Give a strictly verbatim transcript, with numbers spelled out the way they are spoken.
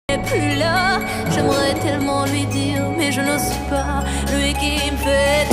plus là. J'aimerais tellement lui dire, mais je n'ose pas. Lui qui me fait